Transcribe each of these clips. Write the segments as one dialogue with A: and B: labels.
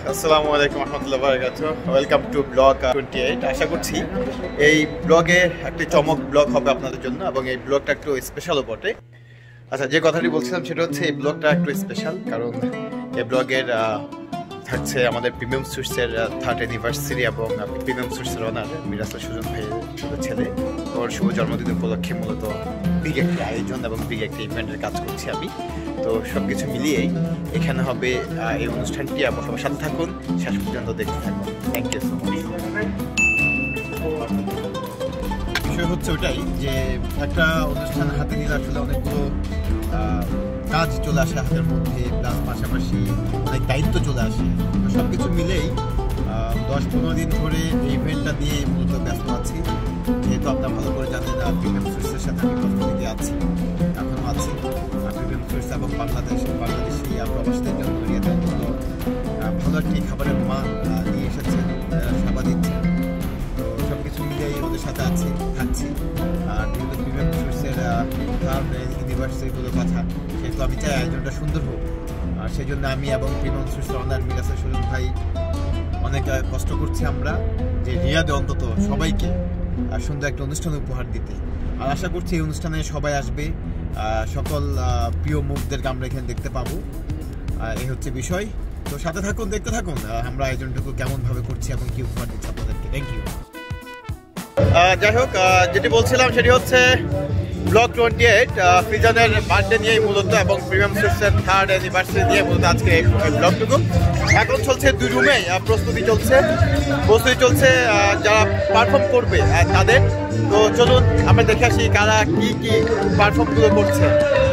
A: আসসালামু আলাইকুম রহমতুল্লাহ বারাকাতুহু। Welcome to blog 28। আশা করছি এই ব্লগে একটি চমক ব্লগ হবে আপনাদের জন্য এবং এই ব্লগটা একটু স্পেশালও বটে। আচ্ছা, যে কথাটি বলছিলাম সেটা হচ্ছে এই ব্লগটা একটু স্পেশাল, কারণ এই ব্লগের থাকছে আমাদের প্রিমিয়াম সুইটসের 3rd অ্যানিভার্সারি এবং প্রিমিয়াম সুইটসের ওনার মিরাজুল সুজন ভাইয়ের ছেলে, ওর শুভ জন্মদিন উপলক্ষে মূলত বিগ একটা আয়োজন এবং বিগ একটা ইভেন্টের কাজ করছি আমি। তো সব কিছু মিলিয়েই এখানে হবে এই অনুষ্ঠানটি, এবং সবার সাথে থাকুন, শেষ পর্যন্ত দেখতে থাকুন। Thank you so much. বিষয় হচ্ছে ওটাই যে একটা অনুষ্ঠান হাতে নিলে আসলে অনেকগুলো কাজ চলে আসে হাতের মধ্যে, প্লাস পাশাপাশি অনেক দায়িত্ব চলে আসে। তো সব কিছু মিলেই 10-15 দিন ধরে এই ইভেন্টটা নিয়ে মূলত ব্যস্ত আছি। যেহেতু আপনারা ভালো করে জানেন প্রিমিয়াম সুইটসের সাথে আমি কথা বলে আছি, এখনও আছি। প্রিমিয়াম সুইটস এবং বাংলাদেশি প্রবাসীদের জন্য এরিয়াতে অন্তত ভালো একটি খাবারের মান নিয়ে এসেছেন, সেবা দিচ্ছেন। তো সব কিছু মিলিয়ে ওদের সাথে থাকছি। আর যেহেতু প্রিমিয়াম সুইটসের 3rd অ্যানিভার্সারিগুলোর কথা, সেহেতু আমি চাই আয়োজনটা সুন্দর হোক। আর সেই জন্য আমি এবং প্রিমিয়াম সুইটসের ওনার মিরাজুল সুজন ভাই অনেক কষ্ট করছি আমরা, যে রিয়াদে অন্তত সবাইকে সুন্দর একটা অনুষ্ঠান উপহার দিতে। আর আশা করছি এই অনুষ্ঠানে সবাই আসবে, সকল প্রিয় মুখদেরকে আমরা এখানে দেখতে পাবো। এই হচ্ছে বিষয়। তো সাথে থাকুন, দেখতে থাকুন আমরা আয়োজনটুকু কেমনভাবে করছি এবং কি উপহার দিচ্ছি আপনাদেরকে। Thank you. যাই হোক, যেটি বলছিলাম সেটি হচ্ছে ব্লগ 28 ফিজানের বার্থডে নিয়েই মূলত, এবং প্রিমিয়াম সুইটসের 3rd অ্যানিভার্সারি নিয়ে মূলত আজকে এই ব্লগটুকু। এখন চলছে 2 রুমেই প্রস্তুতি চলছে যারা পারফর্ম করবে তাদের। তো চলুন আমরা দেখে আসি কারা কি পারফর্মগুলো করছে।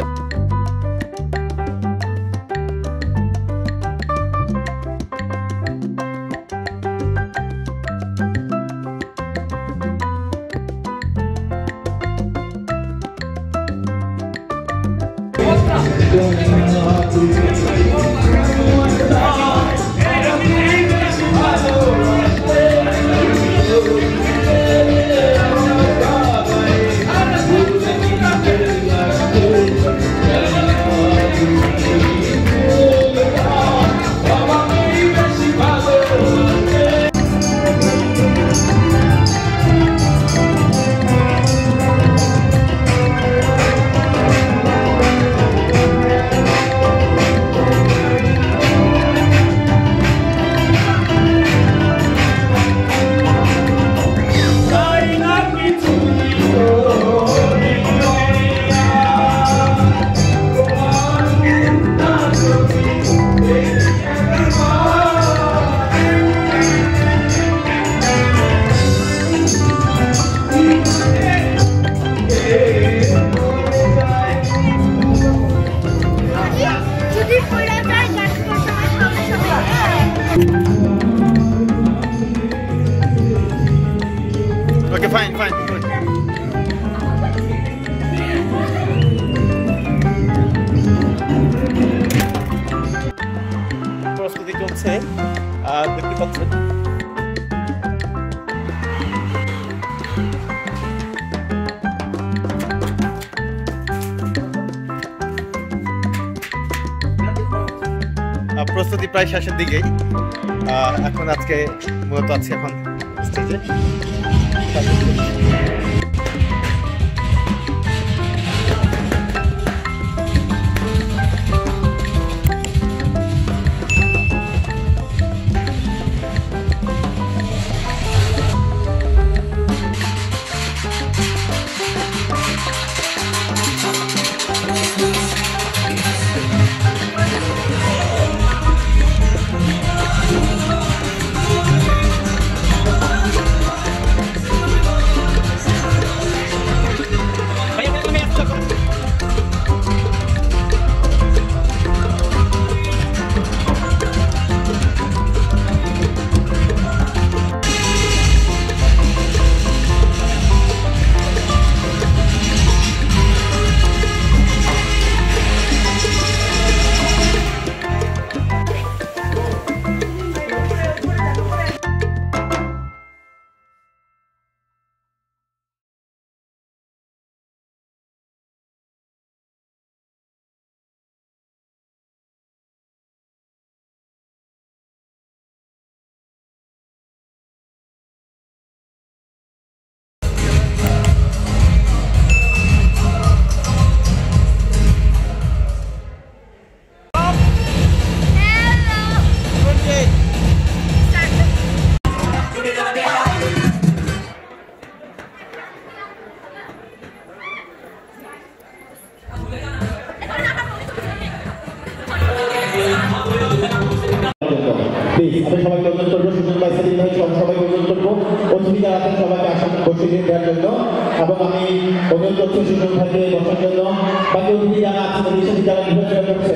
A: Okay, fine. প্রস্তুতি চলছে, দেখতে পাচ্ছেন। প্রস্তুতি প্রায় শেষের দিকেই। এখন আজকে মূলত আছি এখন স্টেজে।
B: আমি সবাইকে অনুরোধ করবো সুজন ভাই সেলিম ভাই সবাইকে অনুরোধ করবো অতিথি যারা আছেন সবাইকে আসন বসিয়ে দেওয়ার জন্য এবং আমি অনুরোধ করছি সুজন ভাইকে বসার জন্য বাকি অতিথি যারা আছেন এদিকে যারা ঘোরাফেরা করছে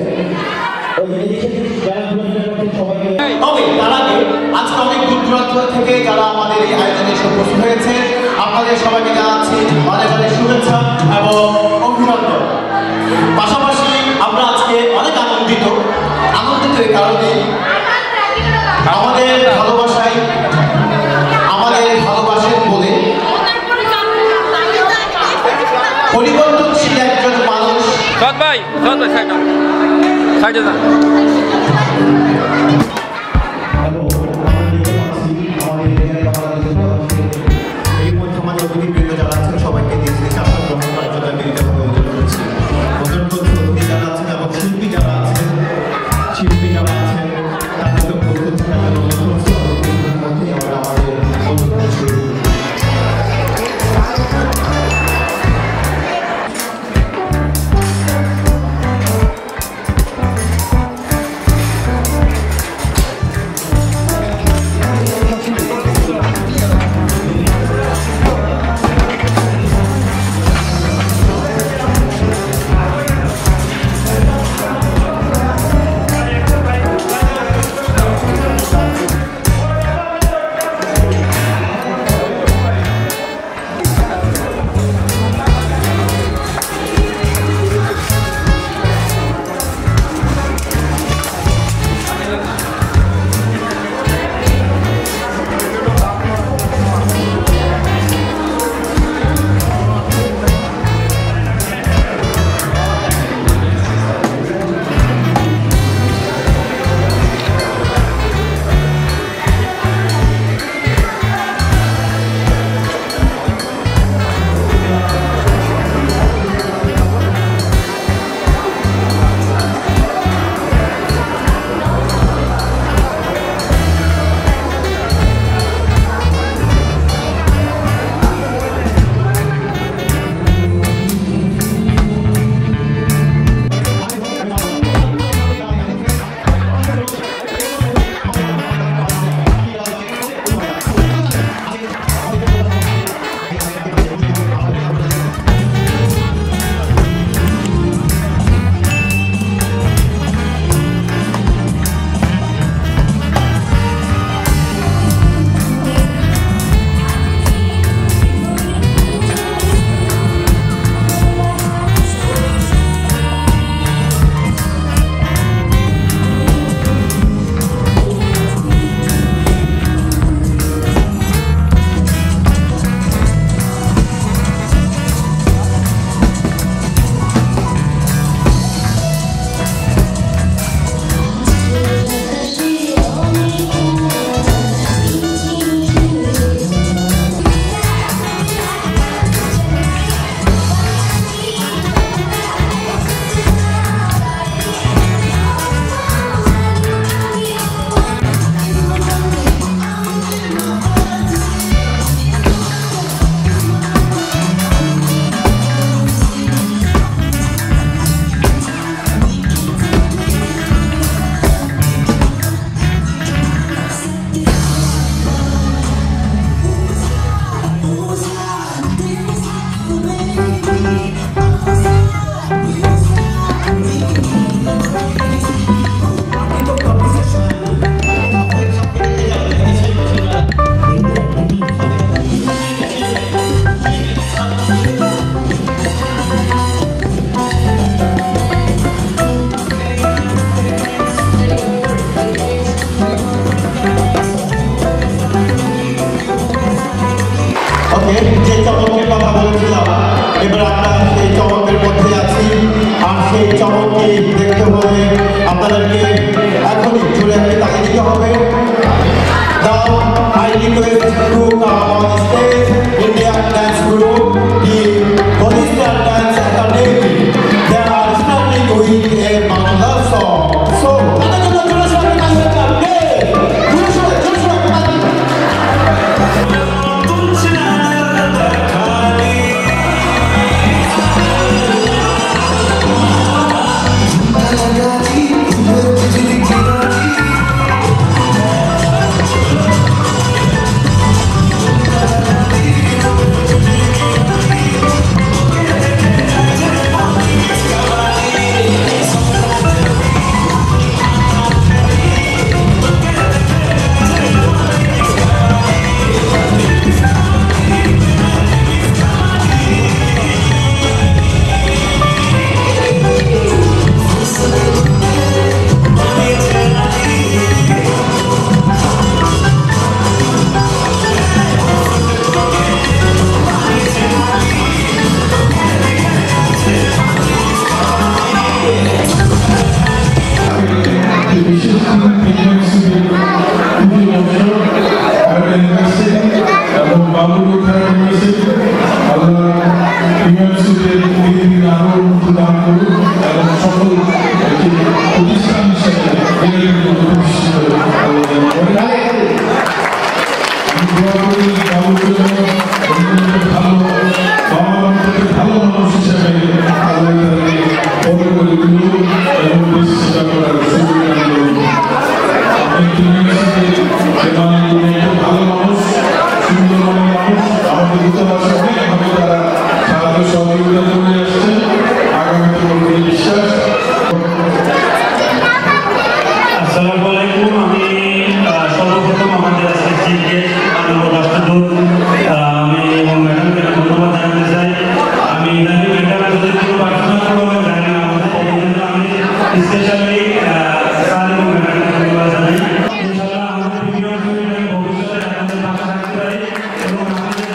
C: তবে তার আগে আজকে অনেক দূর দূরান্ত থেকে যারা আমাদের এই আয়োজনে উপস্থিত হয়েছে আপনাদের সবাইকে জানাচ্ছি অনেক অনেক শুভেচ্ছা এবং অভিনন্দন। পাশাপাশি আমরা আজকে অনেক আনন্দিত এই কারণে আমাদের ভালোবাসেন বলে পরিবর্তনশীল একজন মানুষ সবাইকে গ্রহণ করার জন্য অনুরোধ করছি। যারা আছেন এবং শিল্পী যারা আছেন তাদের তো প্রস্তুত থাকার জন্য মধ্যে আমরা আমাদের অনুষ্ঠান শুরু করি। যে চমকের কথা বলেছিলাম এবার আমরা সেই চমকের মধ্যে আছি আর সেই চমককে দেখতে হলে আপনাদেরকে এখনই চলে আসতে তাকে দিতে হবে। Now I request to come on stage Indian dance group, the Bolivarian Dance Academy. They are starting with a Bangla song. So
D: শক্তিশালী স্যার এবং ম্যাডামকে ধন্যবাদ জানাই। ইনশাআল্লাহ আমাদের ভিডিও ভবিষ্যতে আপনাদের পাশে থাকতে পারি এবং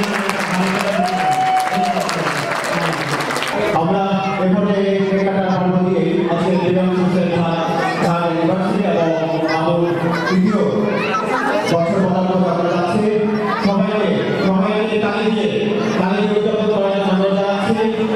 B: আমরা এখানে কেকাটা সামনে দিয়ে আজকে বিজ্ঞান সংস্থার ঢাকা ইউনিভার্সিটি এবং আমার তৃতীয় বছর পড়ার জন্য আমরা যাচ্ছি। সবাইকে তালি দিয়ে উদ্যাপন করার জন্য আমরা যাচ্ছি।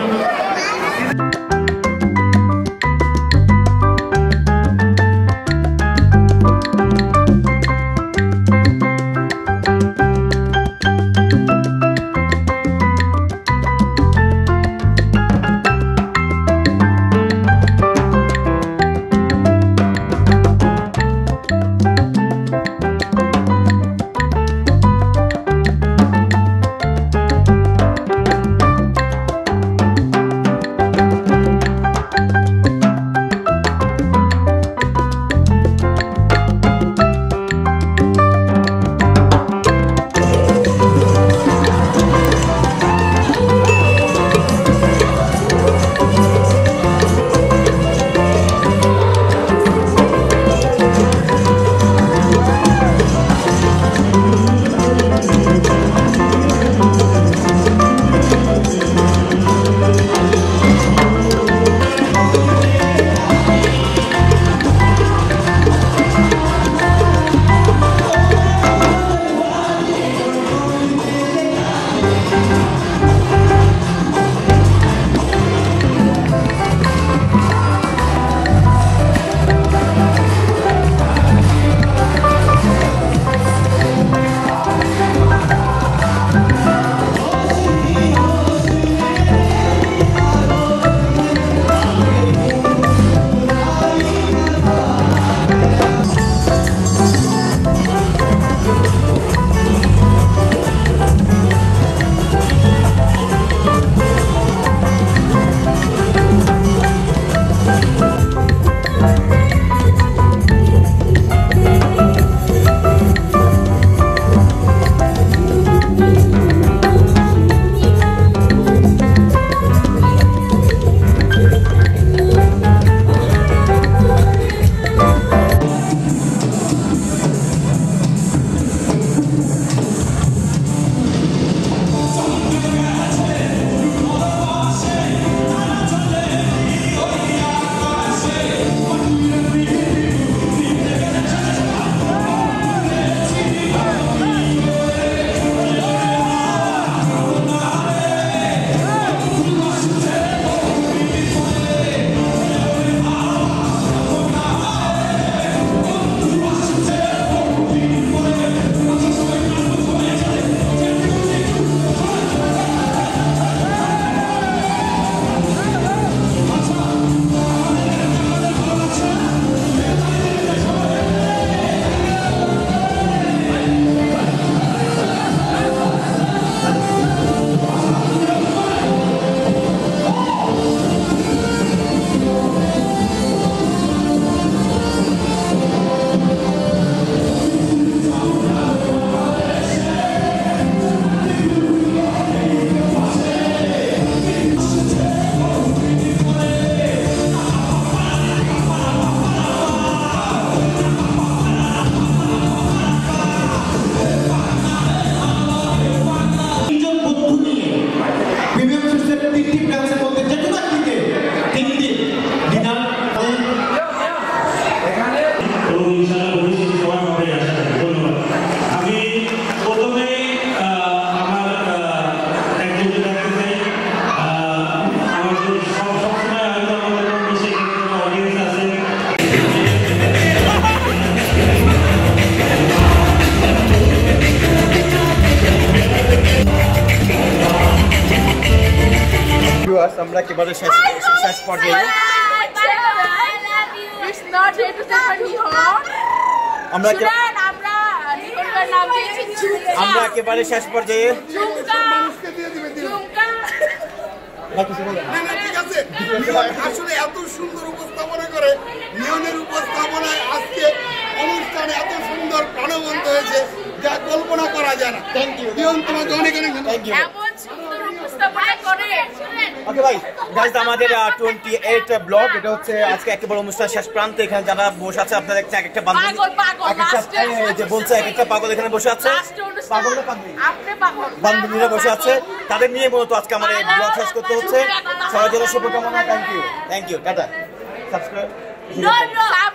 A: আমরা একেবারে শেষ পর্যায়ে আমরা একেবারে শেষ পর্যায়ে
E: আসলে এত সুন্দর উপস্থাপনা করে নিয়নের উপস্থাপনায় আজকে অনুষ্ঠানে এত সুন্দর প্রাণবন্ত হয়েছে যা কল্পনা করা যায় না। থ্যাংক ইউ নিয়ন, তোমাকে অনেক অনেক থ্যাংক ইউ।
F: উপস্থাপনা করে।
G: ওকে ভাই, গাইস আমাদের 28 ব্লগ, এটা হচ্ছে আজকে একেবারে অনুষ্ঠান শেষ প্রান্তে। এখানে যারা বসে আছে আপনারা দেখছেন এক একটা বান্ধবী, এক একটা যে বলছে এক একটা পাগল এখানে বসে আছে, পাগল না পাগল, বান্ধবীরা বসে আছে, তাদের নিয়ে মূলত আজকে আমাদের এই ব্লগ শেষ করতে হচ্ছে। সবার জন্য শুভকামনা। Thank you, tata, subscribe.